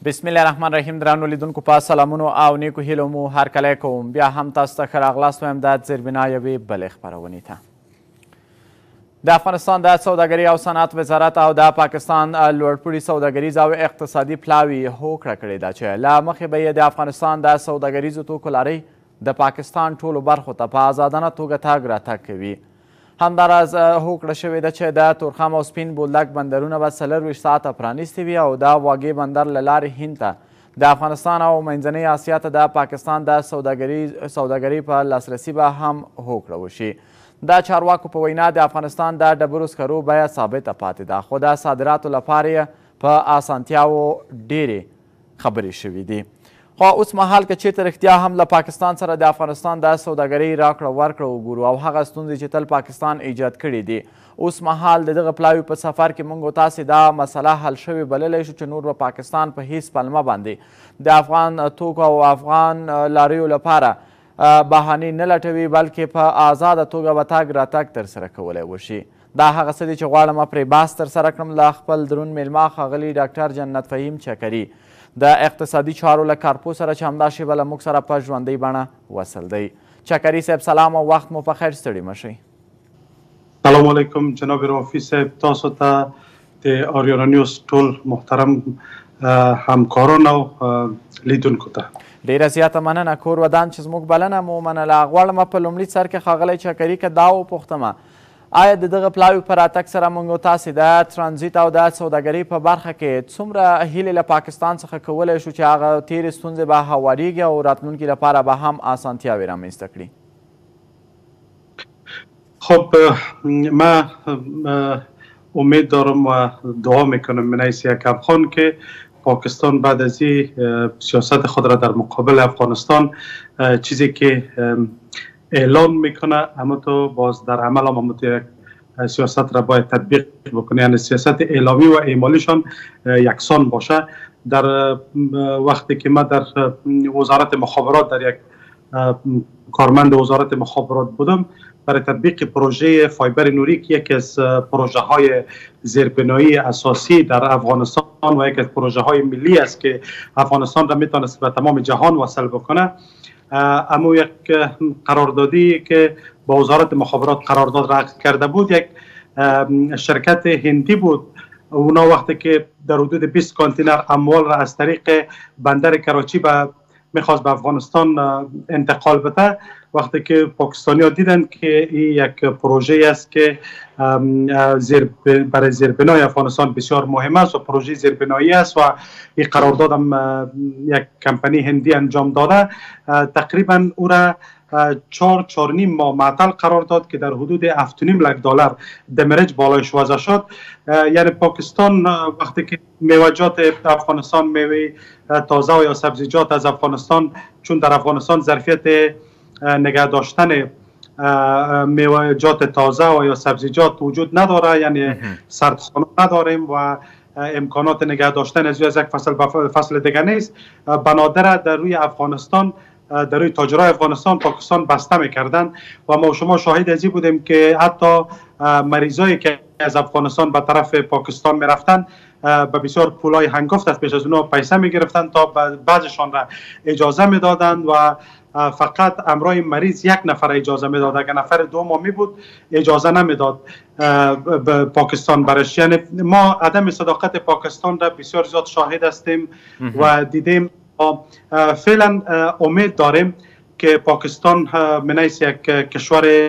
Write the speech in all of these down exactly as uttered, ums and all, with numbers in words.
بسم الله الرحمن الرحیم. درنو لیدونکو په سلامونو او نیکو هیلو مو هرکلی کوم. بیا هم تاسو ته ښه راغلاست وایم د زربنا یوې بلې خپرونې ته. د افغانستان د سوداګرۍ او صنعت وزارت او د پاکستان لوړپوړي سوداګریز او اقتصادي پلاوي هوکړه کړې ده چې له مخې به یې د افغانستان د سوداګریزو توکو لارۍ د پاکستان ټولو برخو ته په ازادانه توګه تګ راتګ کوي. همداراز هوکړه شوې ده چې د تورخم او سپین بولدک بندرونه به څلرویشت ساعته پرانیستي وي او د واګې بندر له لارې هند ته د افغانستان او منځنۍ اسیا ته د پاکستان د سوداګرۍ په لاسرسي به هم هوکړه وشي. د چارواکو په وینا د افغانستان د ډبرو سکرو بیه ثابته پاتې ده، خو د صادراتو لپاره یې په اسانتیاوو ډېرې خبرې شوي دي. خو اوس مهال که چېرته رښتیا هم له پاکستان سره د افغانستان د سوداګرۍ راکړه ورکړه وګورو او هغه ستونزې چې تل پاکستان ایجاد کړي دي، اوس مهال د دغه پلاوي په سفر کې موږ او تاسې دا مسله حل شوې بللی شو چې نور به پاکستان په هیڅ پلمه باندې د افغان توکو او افغان لاریو لپاره بهانې نه لټوي، بلکې په آزاده توګه به تګ راتګ ترسره کولی وشي. دا هغه څه دي چې غواړم پرې بحث ترسره کړم له خپل درون میلمه ښاغلي ډاکټر جنت فهیم چکري د اقتصادي چارو له کارپو سره چې همدا شیبه له موږ سره په ژوندۍ بڼه وصل دی. چکري صاحب سلام او وخت مو په خیر، ستړي مه شئ. سلام علیکم جناب رافی صاحب، تاسو ته د آریانا نیوز ټول محترم همکاران او لیدونکو ته ډیره زیاته مننه. کور ودان چې زموږ بلنه مو ومنله. غواړم په لومړي سر کې ښاغلی چکري که دا وپوښتمه آیا د دغه پلاوي په راتګ سره موږ او تاسې د ترانزیت او د سوداګرۍ په برخه کې څومره هیلې له پاکستان څخه کولی شو چې هغه تیرې ستونزې به هواریږي او راتلونکي لپاره به هم اسانتیاوې رامنځته کړي؟ خب من امید دارم و دعا میکنم من حیث یک افغان که پاکستان بعد از این سیاست خود را در مقابل افغانستان چیزی که اعلان میکنه اما تو باز در عمل هم اما تو یک سیاست را باید تطبیق بکنه، یعنی سیاست اعلامی و اعمالیشان یکسان باشه. در وقتی که ما در وزارت مخابرات در یک کارمند وزارت مخابرات بودم برای تطبیق پروژه فایبر نوری که یکی از پروژه های زیربنایی اساسی در افغانستان و یکی از پروژه های ملی است که افغانستان را میتونست به تمام جهان وصل بکنه، اما یک قراردادی که با وزارت مخابرات قرارداد را عقد کرده بود یک شرکت هندی بود. اونا وقتی که در حدود بیست کانتینر اموال را از طریق بندر کراچی به میخواست به افغانستان انتقال بده، وقتی که پاکستانی ها دیدن که این یک پروژه است که زیر برای زیربنای افغانستان بسیار مهم است و پروژه زیربنایی است و این قرارداد هم یک کمپانی هندی انجام داده، تقریبا او را چهار چهار نیم ماه معطل قرار داد که در حدود هفت و نیم لک دلار دمرج بالایش وضع شد. یعنی پاکستان وقتی که میوه‌جات افغانستان، میوه تازه و یا سبزیجات از افغانستان، چون در افغانستان ظرفیت نگه داشتن میوه‌جات تازه و یا سبزیجات وجود نداره، یعنی سردخانه نداریم و امکانات نگه داشتن از یک فصل به فصل دیگه نیست، بنادر در روی افغانستان در روی تاجرای افغانستان پاکستان بسته میکردن و ما شما شاهد ازی بودیم که حتی مریضایی که از افغانستان به طرف پاکستان میرفتن به بسیار پولای هنگفت از پیش از اونها پیسه میگرفتن تا بعضشان را اجازه میدادن و فقط امرای مریض یک نفر اجازه میداد، اگر نفر دوم می بود اجازه نمیداد به پاکستان برش. یعنی ما عدم صداقت پاکستان را بسیار زیاد شاهد هستیم و دیدیم. فعلا امید داریم که پاکستان من حیث یک کشور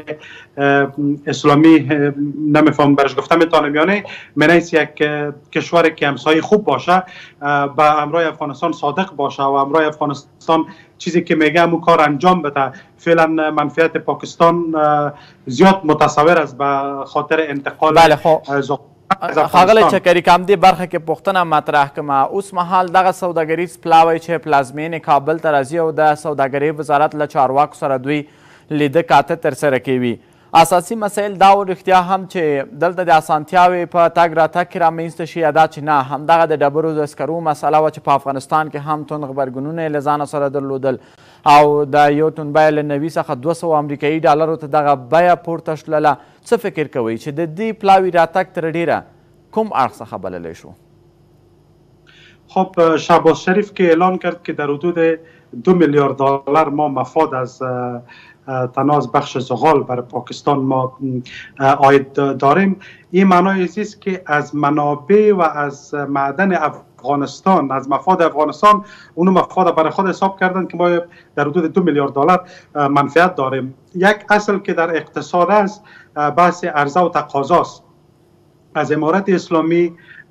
اسلامی نمیفهم برش گفتم میتونم یا نه، من حیث یک کشور که همسایه خوب باشه، با امرای افغانستان صادق باشه و امرای افغانستان چیزی که میگه همون کار انجام بده. فعلا منفعت پاکستان زیاد متصور است به خاطر انتقال. بله خب ښاغلی چکري که همدې برخه کې پوښتنه مطرح کړمه، اوس مهال دغه سوداګریز پلاوی چې پلازمینې کابل ته راځي او د سوداګرۍ وزارت له چارواکو سره دوی لیده کاته ترسره کوي، اساسي مسایل دا و رښتیا هم چې دلته د اسانتیاوې په تګ راتګ کې رامنځته شي یا دا چې نه همدغه د ډبرو د سکرو مسله وه چې په افغانستان کې هم توند غبرګونونه یې له ځانه سره درلودل او د یو تون بیه له نوي څخه دوه سوه امریکایي ډالرو ته دغه بیه پورته شلله. څه فکر کوئ چې د دې پلاوي راتګ تر ډیره کوم اړخ څخه بللی شو؟ خب شهباز شریف که اعلان کرد که در حدود دو میلیارد دلار ما مفاد از تناز بخش زغال برای پاکستان ما عاید داریم، این معنای است که از منابع و از معدن افغانستان، از مفاد افغانستان، اونو مفاد برای خود حساب کردن که ما در حدود دو میلیارد دلار منفعت داریم. یک اصل که در اقتصاد است بحث عرضه و تقاضاست. از امارت اسلامی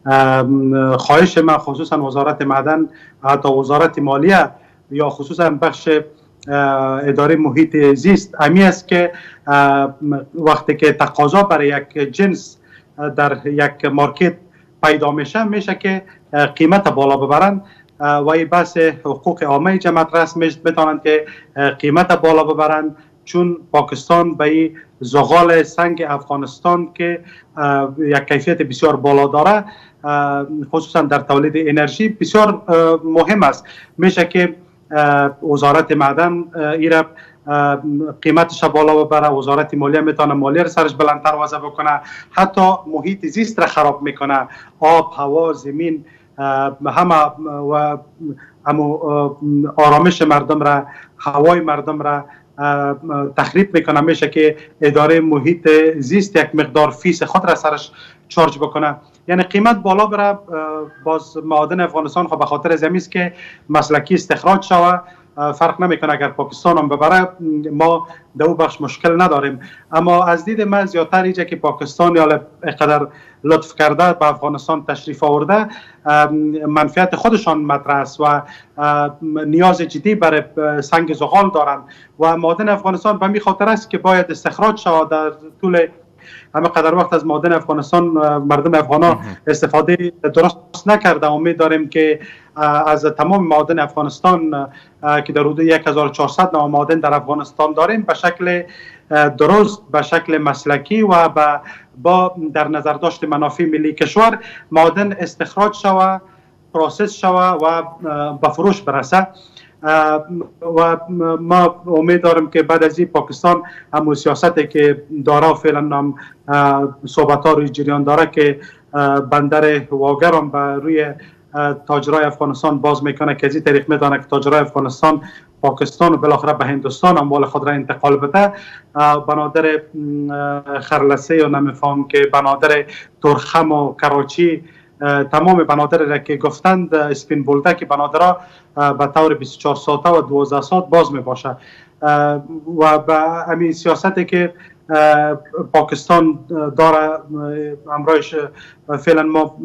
خواهش من خصوصا وزارت معدن، حتی وزارت مالیه یا خصوصا بخش اداره محیط زیست امی است که وقتی که تقاضا برای یک جنس در یک مارکت پیدا میشه میشه که قیمت بالا ببرن و این بحث حقوق عامه جمعیت رسم میتونند که قیمت بالا ببرن، چون پاکستان به این زغال سنگ افغانستان که یک کیفیت بسیار بالا داره خصوصا در تولید انرژی بسیار مهم است. میشه که وزارت معدن ایره قیمتش بالا ببره، وزارت مالیه میتونه مالیه رو سرش بلندتر وضع بکنه، حتی محیط زیست را خراب میکنه، آب، هوا، زمین، همه و آرامش مردم را، هوای مردم را تخریب میکنه. میشه که اداره محیط زیست یک مقدار فیس خود را سرش چارج بکنه، یعنی قیمت بالا بره. باز معادن افغانستان خب به خاطر زمین است که مسلکی استخراج شوه، فرق نمیکنه اگر پاکستان هم ببره ما در اون بخش مشکل نداریم. اما از دید من زیادتر اینجا که پاکستان یا قدر لطف کرده به افغانستان تشریف آورده منفعت خودشان مطرح است و نیاز جدی برای سنگ زغال دارند و معادن افغانستان به می خاطر است که باید استخراج شود. در طول همه قدر وقت از معادن افغانستان مردم افغانا استفاده درست نکرده. امید داریم که از تمام معادن افغانستان که در حدود یک هزار و چهارصد نوع معادن در افغانستان داریم به شکل درست، به شکل مسلکی و با در نظر داشت منافع ملی کشور معادن استخراج شود، پروسس شود و به فروش برسه. و ما امید دارم که بعد از این پاکستان همون سیاستی که داره و فعلا هم صحبت ها روی جریان داره که بندر واگر هم به روی تاجرای افغانستان باز میکنه که از این طریق میتونه که تاجرای افغانستان پاکستان و بالاخره به هندوستان اموال خود را انتقال بده. بنادر خرلسه یا نمیفهم که بنادر ترخم و کراچی تمام بنادر را که گفتند اسپین بولده که بنادرها به طور بیست و چهار ساعته و دوازده ساعت باز می باشه و به همین سیاستی که پاکستان داره امروز فعلا ما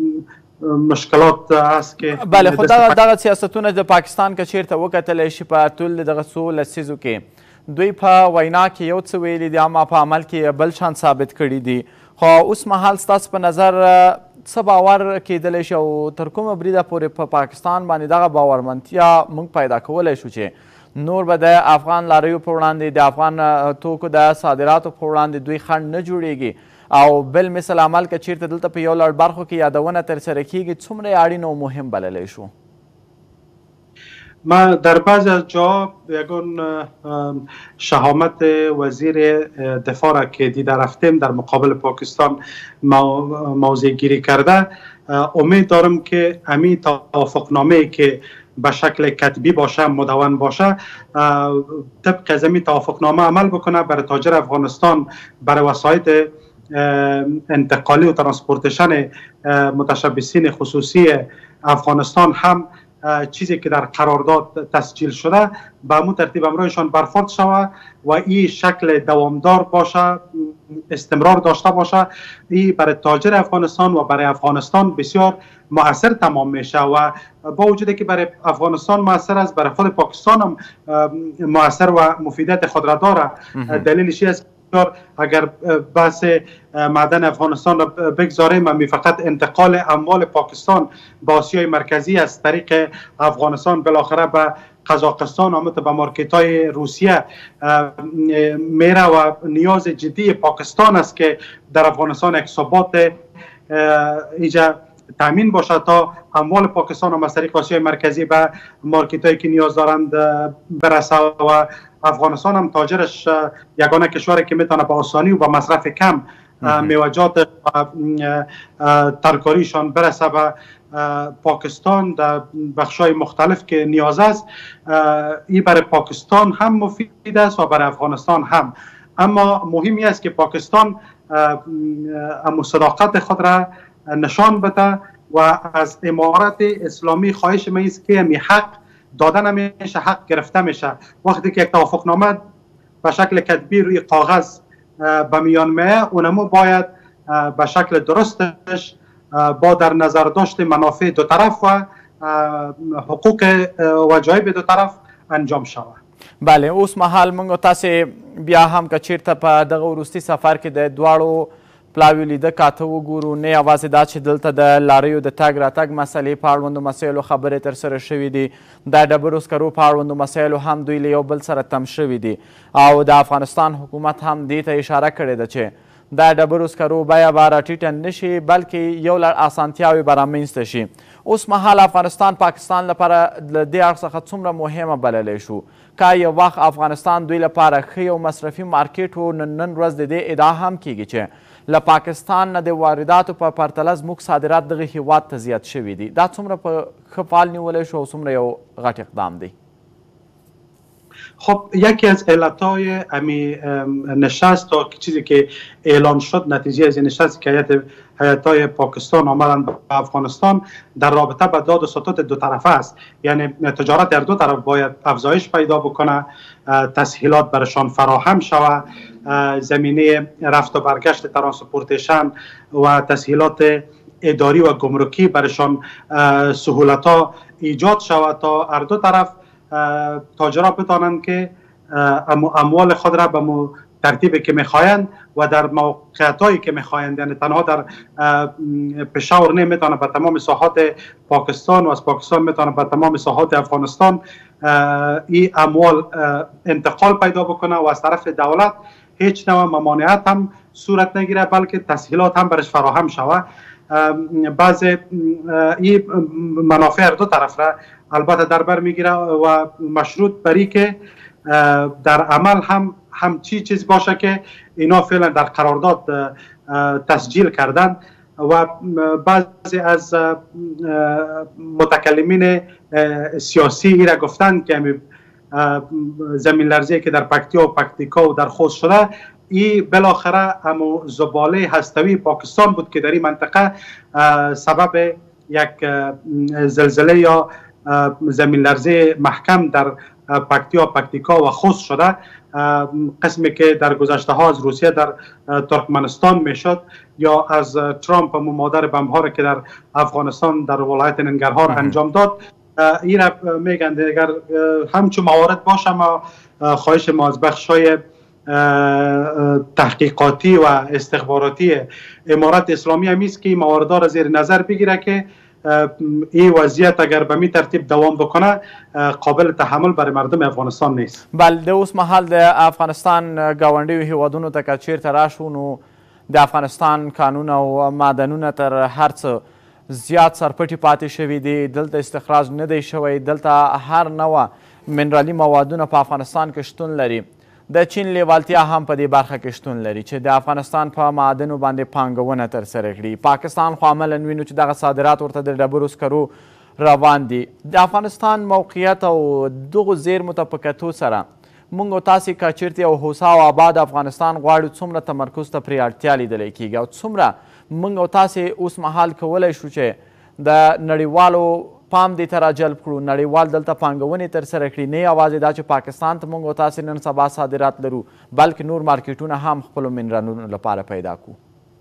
مشکلات هست که بله خو دغه دغه سیاستونه د پاکستان که چیرته وکتلی شي په ټول دغه څو لسیزو کې دوی په وینا کې یو څه ویلي دي اما په عمل کې بل شان ثابت کړي دي. خو اوس مهال ستاسو په نظر څه باور کېدلی شي او تر کومه بریده پورې په پاکستان باندې دغه باورمنتیا موږ پیدا کولی شو چې نور به د افغان لاریو په وړاندې د افغان توکو د صادراتو په وړاندې دوی خنډ نه جوړیږي او بل مثل عمل که چیرته دلته په یو لړ برخو کې یادونه ترسره کیږي څومره اړین او مهم بللی شو؟ ما در بعضی از جا یگان شهامت وزیر دفاع را که دیده رفتیم در مقابل پاکستان موضع گیری کرده، امید دارم که همین توافقنامه که به شکل کتبی باشه، مدون باشه، طبق از همین توافقنامه عمل بکنه برای تاجر افغانستان برای وسایط انتقالی و ترانسپورتیشن متشبثین خصوصی افغانستان هم چیزی که در قرارداد تسجیل شده به همون ترتیب امروزشان برخورد شود و این شکل دوامدار باشه، استمرار داشته باشه. این برای تاجر افغانستان و برای افغانستان بسیار مؤثر تمام میشه و با وجودی که برای افغانستان مؤثر است برای خود پاکستان هم مؤثر و مفیدیت خود را داره. دلیلش است اگر بحث معدن افغانستان را بگذاریم و فقط انتقال اموال پاکستان به آسیای مرکزی از طریق افغانستان بالاخره به قزاقستان آمد به مارکت های روسیه میره و نیاز جدی پاکستان است که در افغانستان یک ثبات ایجا تامین باشه تا اموال پاکستان هم از طریق آسیای مرکزی به مارکت هایی که نیاز دارند برسه و افغانستان هم تاجرش یگانه کشوری که میتونه به آسانی و با مصرف کم میوجات ترکاریشان برسه به پاکستان در بخش‌های مختلف که نیاز است، این برای پاکستان هم مفید است و برای افغانستان هم. اما مهمی است که پاکستان اما صداقت خود را نشان بده و از امارت اسلامی خواهش ما است که می حق داده نمیشه، حق گرفته میشه. وقتی که یک توافقنامه به شکل کتبی روی کاغذ به میان میه، اونمو باید به شکل درستش با در نظر داشت منافع دو طرف و حقوق وجایب دو طرف انجام شود. بله، اوس مهال موږ تاسې بیا هم که چیرته په دغه وروستي سفر کې د دواړو پلاویو لیده کاته وګورو، نه یوازې دا چې دلته د لاریو د تګ راتګ مسلې په اړوندو مسایلو خبرې ترسره شوي دي، د ډبرو سکرو په اړوندو مسایلو هم دوی له یو بل سره تم شوي دي، او د افغانستان حکومت هم دې ته اشاره کړې ده چې د ډبرو سکرو بیه به راټیټه نه شي، بلکې یو لړ اسانتیاوې به رامنځته شي. اوس مهال افغانستان پاکستان لپاره له دې اړخ څخه څومره مهمه بللی شو؟ که یو وخت افغانستان دوی لپاره ښه یو مصرفي مارکیټ و، نن ورځ د دې ادعا هم کیږي چې له پاکستان نه د وارداتو په پرتله زموږ صادرات دغه هیواد ته زیات شوي دي. دا څومره په ښه فعال نیولی شو او څومره یو غټ اقدام دی؟ خب یکی از علتهای امی نشست تا چیزی که اعلان شد، نتیجه از نشست که هیئت هیئت‌های پاکستان آمدن به افغانستان در رابطه با داد و ستد دو طرفه است. یعنی تجارت در دو طرف باید افزایش پیدا بکنه، تسهیلات برشان فراهم شود، زمینه رفت و برگشت ترانسپورتیشن و تسهیلات اداری و گمرکی برشان سهولت ها ایجاد شود تا هر دو طرف تاجرها بتانند که اموال خود را به ترتیبی که میخواهند و در موقعیت هایی که میخواهند، یعنی تنها در پشاور نمیتونه به تمام ساحات پاکستان و از پاکستان میتونه به تمام ساحات افغانستان این اموال انتقال پیدا بکنه و از طرف دولت هیچ نوع ممانعت هم صورت نگیره، بلکه تسهیلات هم برش فراهم شود. بعض این منافع دو طرف را البته در بر میگیره و مشروط بری که در عمل هم همچی چیز باشه که اینا فعلا در قرارداد تسجیل کردن. و بعضی از متکلمین سیاسی ای را گفتند که زمین لرزی که در پکتیا و پکتیکا و در خوست شده، این بالاخره همو زباله هستوی پاکستان بود که در این منطقه سبب یک زلزله یا زمین لرزی محکم در پکتیا، پکتیکا و خوست شده. قسمی که در گذشته ها از روسیه در ترکمنستان میشد یا از ترامپ مادر بمب‌ها که در افغانستان در ولایت ننگرهار انجام داد. این را میگن اگر همچون موارد باشه، ما خواهش ما از بخش های تحقیقاتی و استخباراتی امارت اسلامی هم است که این موارد را زیر نظر بگیره که این وضعیت اگر به می ترتیب دوام بکنه قابل تحمل برای مردم افغانستان نیست. بله، د اوس مهال د افغانستان ګاونډیو هیوادونو ته که چیرته راشو، نو د افغانستان قانون او معدنونه تر هر څه زیات سرپټي پاتې شوي دي. دلته استخراج نه دی شوی، دلته هر نوع منرالي موادونه په افغانستان کې شتون لري. د چین لیوالتیا هم په دې برخه کې شتون لري چې د افغانستان په معادنو باندې پانګونه ترسره کړي. پاکستان خو عملا وینو چې دغه صادرات ورته د ډبرو سکرو روان دي. د افغانستان موقعیت او دغو زیرمو ته په کتو سره موږ او تاسې که چیرته یو هوسا او آباد افغانستان غواړو، څومره تمرکز ته پرې اړتیا لیدلی کېږي او څومره موږ او تاسې اوس مهال کولی شو چې د نړیوالو پام دې ته راجلب کړو، نړیوال دلته پانګونې ترسره کړي، نه یوازې دا چې پاکستان ته موږ او تاسې نن سبا صادرات لرو، بلکې نور مارکیټونه هم خپلو منرالونو لپاره پیدا کړو.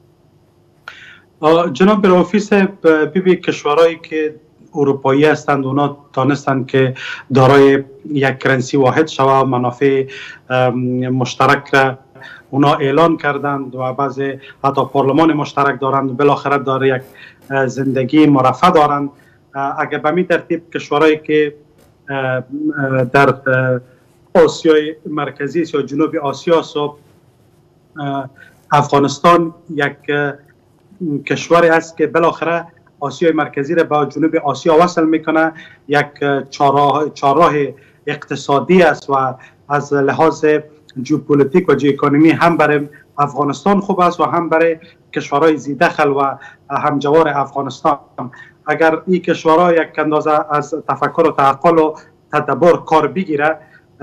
جناب رئیس، ببی کشورهایی که اروپایی هستند اونا دانستند که دارای یک کرنسی واحد شود، منافع مشترک را اونا اعلان کردند و بعضی حتی پارلمان مشترک دارند، بالاخره داره یک زندگی مرفه دارند. اگر به می ترتیب کشورهایی که در آسیای مرکزی یا جنوب آسیا است، افغانستان یک کشوری است که بالاخره آسیای مرکزی را با جنوب آسیا وصل میکنه، یک چهارراه اقتصادی است و از لحاظ ژئوپلیتیک و ژئوکونومی هم برای افغانستان خوب است و هم برای کشورهای زی دخل و همجوار افغانستان. اگر این کشورها یک اندازه از تفکر و تعقل و تدبر کار بگیره،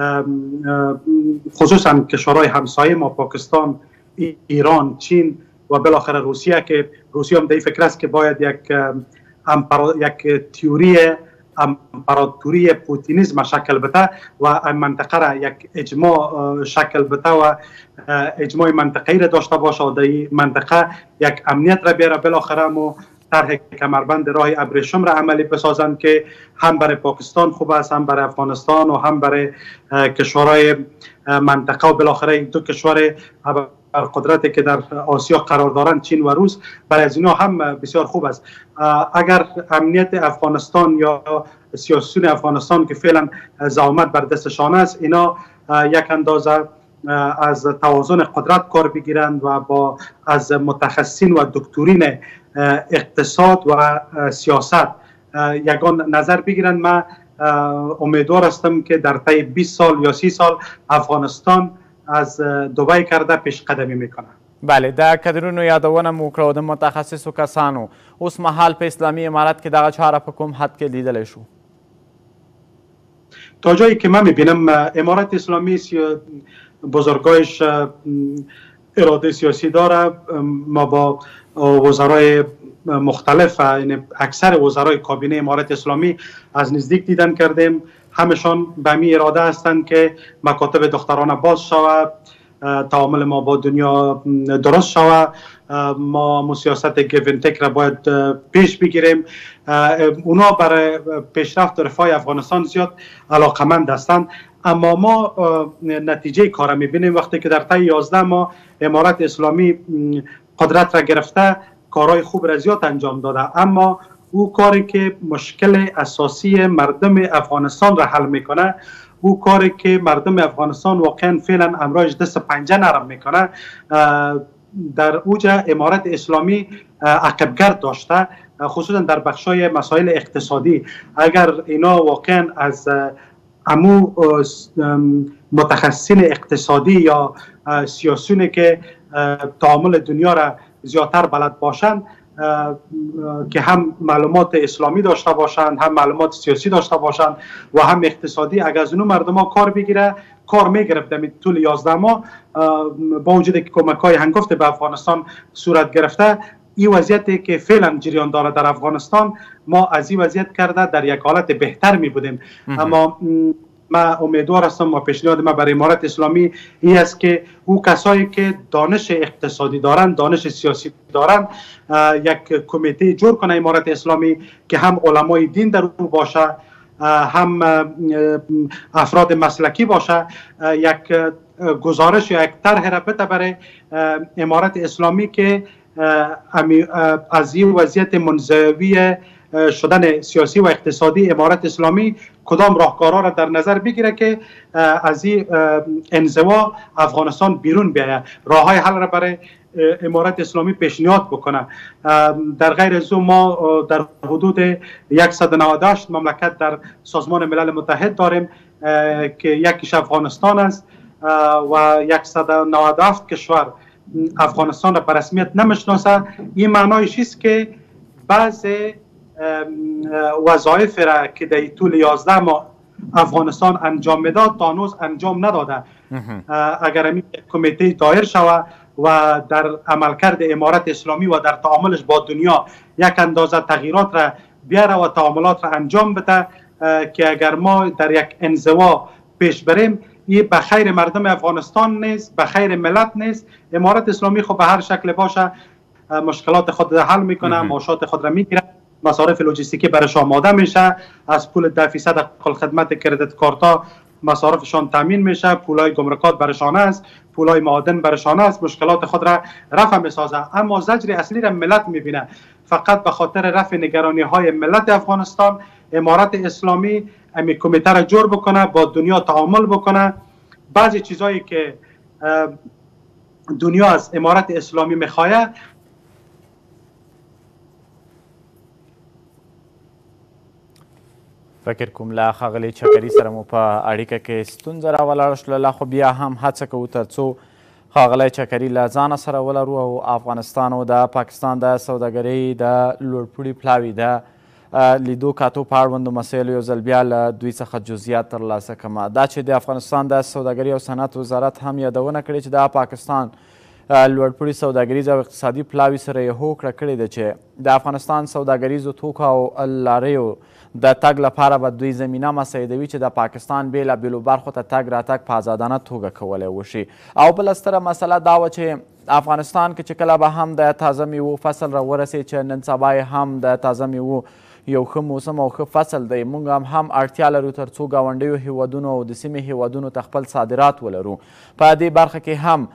خصوصا کشورهای همسایه ما پاکستان، ایران، چین و بالاخره روسیه که روسیه هم در این فکر است که باید یک یک تئوری امپراتوری پوتینیزم شکل بده و منطقه را یک اجماع شکل بده و اجماع منطقه‌ای را داشته باشه و در این منطقه یک امنیت را بیاره. بالاخره ما طرح کمربند راه ابریشم را عملی بسازند که هم برای پاکستان خوب است، هم برای افغانستان و هم برای کشورهای منطقه و بالاخره دو کشور قدرتی که در آسیا قرار دارند، چین و روس، برای از اینا هم بسیار خوب است. اگر امنیت افغانستان یا سیاسیون افغانستان که فعلا زعامت بر دستشان است، اینا یک اندازه از توازن قدرت کار بگیرند و با از متخصصین و دکترین اقتصاد و سیاست یگان نظر بگیرند، من امیدوار هستم که در طی بیست سال یا سی سال افغانستان از دوبای کرده پیش قدمی میکنه. بله، د کدرونو یادونه مو کړو د متخصصو کسانو. اوس مهال په اسلامي امارت کې دغه چاره په کوم حد کې لیدلی شو؟ تا جایی که من میبینم امارت اسلامی بزرگایش اراده سیاسی داره. ما با وزرای مختلف، یعنی اکثر وزرای کابینه امارت اسلامی از نزدیک دیدن کردیم. همشان به می اراده هستند که مکاتب دخترانه باز شود، تعامل ما با دنیا درست شود، ما سیاست گیون تک را باید پیش بگیریم. اونا برای پیشرفت و رفاه افغانستان زیاد علاقمند هستند، اما ما نتیجه کار میبینیم وقتی که در طی یازده ماه امارت اسلامی قدرت را گرفته، کارهای خوب را زیاد انجام داده، اما او کاری که مشکل اساسی مردم افغانستان را حل میکنه، او کاری که مردم افغانستان واقعا فعلا امروز دست پنجه نرم میکنه، در اوج امارت اسلامی عقبگرد داشته، خصوصا در بخشای مسائل اقتصادی. اگر اینا واقعا از امو متخصصین اقتصادی یا سیاسیونی که تعامل دنیا را زیادتر بلد باشند که هم معلومات اسلامی داشته باشند، هم معلومات سیاسی داشته باشند و هم اقتصادی، اگر از اونو مردم ها کار بگیره، کار میگرفت در طول یازده ماه، با وجود که کمک های هنگفت به افغانستان صورت گرفته، این وضعیتی که فعلا جریان داره در افغانستان، ما از این وضعیت کرده در یک حالت بهتر می بودیم. اما من امیدوار هستم و پیشنهاد ما برای امارت اسلامی این است که او کسایی که دانش اقتصادی دارند، دانش سیاسی دارند، یک کمیته جور کنه امارت اسلامی که هم علمای دین در او باشه، هم افراد مسلکی باشه، یک گزارش یا یک طرح را بده برای امارت اسلامی که از این وضعیت منزوی شدن سیاسی و اقتصادی امارت اسلامی کدام راهکارها را در نظر بگیره که از این انزوا افغانستان بیرون بیاید، راه های حل را برای امارت اسلامی پیشنهاد بکنه. در غیر از ما در حدود صد و نود و هشت مملکت در سازمان ملل متحد داریم که یکیش افغانستان است و صد و نود و هفت کشور افغانستان را به رسمیت نمیشناسه. این معنایش است که بعض وظایف را که در طول یازده ماه افغانستان انجام میداد تا هنوز انجام نداده. اگر این کمیته دایر شود و در عملکرد امارت اسلامی و در تعاملش با دنیا یک اندازه تغییرات را بیاره و تعاملات را انجام بده که اگر ما در یک انزوا پیش بریم، این به خیر مردم افغانستان نیست، به خیر ملت نیست. امارت اسلامی خب به هر شکل باشه مشکلات خود را حل میکنه، معاشات خود را میگیره، مصارف لوجستیکی برش آماده میشه، از پول ده فیصد خدمت کردیت کارتا مصارفشان تامین میشه، پولای گمرکات برشانه است، پولای معادن برشانه است، مشکلات خود را رفع میسازه. اما زجر اصلی را ملت میبینه. فقط به خاطر رفع نگرانی های ملت افغانستان امارت اسلامی امی کمیته را جور بکنه، با دنیا تعامل بکنه. بعضی چیزایی که دنیا از امارت اسلامی میخواه فکر کوم له ښاغلي چکري سره مو په اړیکه کې ستونزه راولاړه شوله، خو بیا هم هڅه کوو تر څو ښاغلی چکري له ځانه سره ولرو او افغانستان او د پاکستان د سوداګرۍ د لوړپوړي پلاوي د لیدو کاتو په اړوندو مسایلو یو ځل بیا له دوی څخه جزئیات ترلاسه کړم. دا چې د افغانستان د سوداګري او صنعت وزارت هم یادونه کړې چې دا پاکستان لوړپوړي سوداګریز او اقتصادي پلاوي سره یې هوکړه کړې ده چې د افغانستان سوداګریزو توکو او لاریو د تګ لپاره به دوی زمینه مساعدوي چې د پاکستان بېلابېلو برخو ته تګ راتګ په ازادانه توګه کولی وشي. او بله ستره مسله دا وه چې افغانستان کې چې کله به هم د تازه میوو فصل راورسېد چې نن سبا هم د تازه میوو یو ښه موسم او ښه فصل دی، موږ هم هم اړتیا لرو تر څو ګاونډیو هیوادونو او د سیمې هیوادونو ته خپل صادرات ولرو. په دې برخه کې هم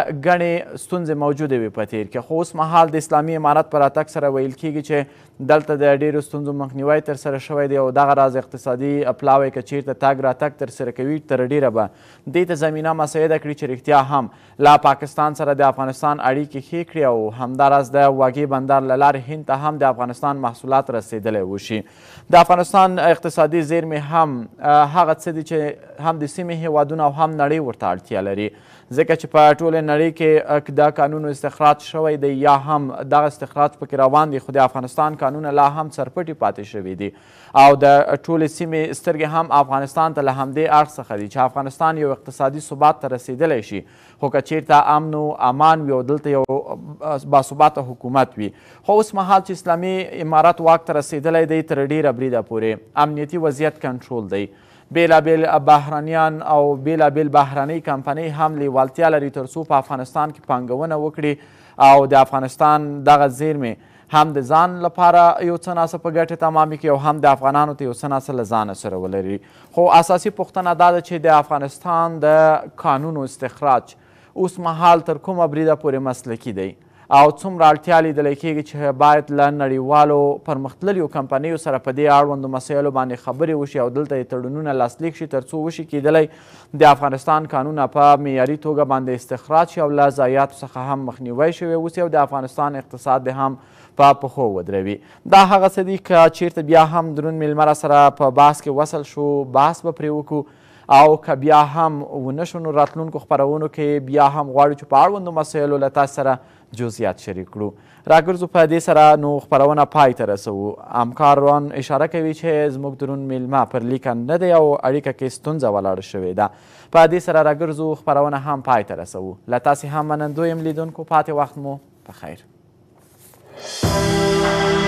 ګڼې ستونزې موجودې وي په تیر کې، خو اوس مهال د اسلامي امارت په راتګ سره ویل کیږي چې دلته د ډېرو ستونزو مخنیوی ترسره شوی دی او دغه راز اقتصادي پلاوی که چیرته تګ راتګ ترسره کوي تر ډېره به دې ته زمینه مساعده کړي چې رښتیا هم له پاکستان سره د افغانستان اړیکې ښې کړي او همداراز د واګې بندر له لارې هند ته هم د افغانستان محصولات رسېدلی وشي. د افغانستان اقتصادي زیرمې هم هغه څه دي چې هم د سیمې هیوادونه او هم نړۍ ورته اړتیا لري، ځکه چې په ټولې نړۍ کې دا قانون استخراج شوی دی یا هم دغه استخراج پکې روان دی، خو د افغانستان قانونه لا هم سرپټې پاتې شوي دي او د ټولې سیمې سترګې هم افغانستان ته له همدې اړخ څخه دي چې افغانستان یو اقتصادي ثبات ته رسېدلی شي، خو که چیرته امن و امان وي او دلته یو باثباته حکومت وي. خو اوس مهال چې اسلامي امارت واک ته رسېدلی دی تر ډېره بریده پورې امنیتي وضعیت کنټرول دی، بیلابیل بهرنیان او بیلابیل بهرنۍ کمپنۍ هم لیوالتیا لري تر څو په افغانستان کې پانګونه وکړي او د افغانستان دغه زیرمې هم د ځان لپاره یو څه ناڅه په ګټې تمامې کړي او هم د افغانانو ته یو څه ناڅه له ځانه سره ولري. خو اساسي پوښتنه دا ده چې د افغانستان د قانونو استخراج اوس مهال تر کومه بریده پورې مسلکي دی او څومره اړتیا لیدلی کېږي چې باید له نړیوالو پرمختللیو کمپنیو سره په دې اړوندو مسایلو باندې خبرې وشي او دلته یې تړونونه لاسلیک شي تر څو وشي کېدلی د افغانستان قانونه په معیاري توګه باندې استخراج شي او له ضایعاتو څخه هم مخنیوی شوی اوسي او د افغانستان اقتصاد د هم په پښو ودروي. دا هغه څه دي که چیرته بیا هم درون میلمه را سره په بحث کې وصل شو بحث به پرې وکړو او که بیا هم ونه شو نو راتلونکو خپرونو کې بیا هم غواړو چې په اړوندو مسایلو له تاسو سره جزئیات شریک کړو. راګرځو په دې سره نو خپرونه پای ته رسوو. همکاران اشاره کوي چې زموږ درون میلمه پر لیکه نه دی او اړیکه کې ستونزه ولاړه شوې ده. په دې سره راګرځو خپرونه هم پای ته رسوو. له تاسې هم منندوی یم لیدونکو، پاتې وخت مو په خیر.